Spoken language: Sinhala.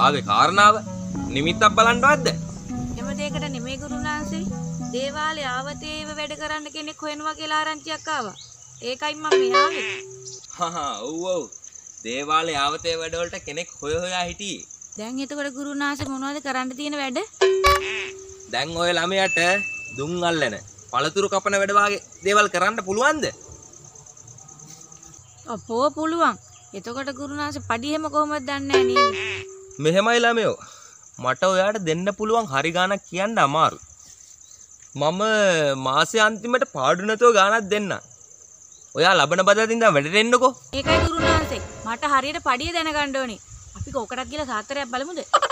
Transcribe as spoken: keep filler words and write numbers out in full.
ආවේ කාරණාව නිමිත්තක් බලන්නවත්ද? එම දෙයකට නෙමෙයි ගුරුනාන්සේ. දේවාලේ ආවතේව වැඩ කරන්න කෙනෙක් හොයනවා කියලා ආරංචියක් ආවා. ඒකයි මම මේ ආවේ. හහ ඔව් ඔව්. දේවාලේ ආවතේ වැඩ වලට කෙනෙක් හොය හොයා හිටියේ. දැන් එතකොට ගුරුනාන්සේ මොනවද කරන්න තියෙන වැඩ? දැන් ඔය ළමයාට දුම් අල්ලන, පළතුරු කපන වැඩ වාගේ දේවල් කරන්න පුළුවන්ද? අපෝ පුළුවන්. එතකොට ගුරුනාන්සේ පඩි හැම කොහොමද දන්නේ නේද? මෙහෙමයි ළමයෝ. මට ඔයාට දෙන්න පුළුවන් හරි ගාණක් කියන්න අමාරුයි. මම මාසේ අන්තිමට පාඩු නැතුව ගාණක් දෙන්න. ඔයා ලබන බදාදින් ඉඳන් වැඩට එන්නකෝ. ඒකයි ගුරුනාන්සේ. මට හරියට පඩිය දැනගන්න ඕනේ. අපි කොකටත් ගිහලා සාත්තරයක් බලමුද?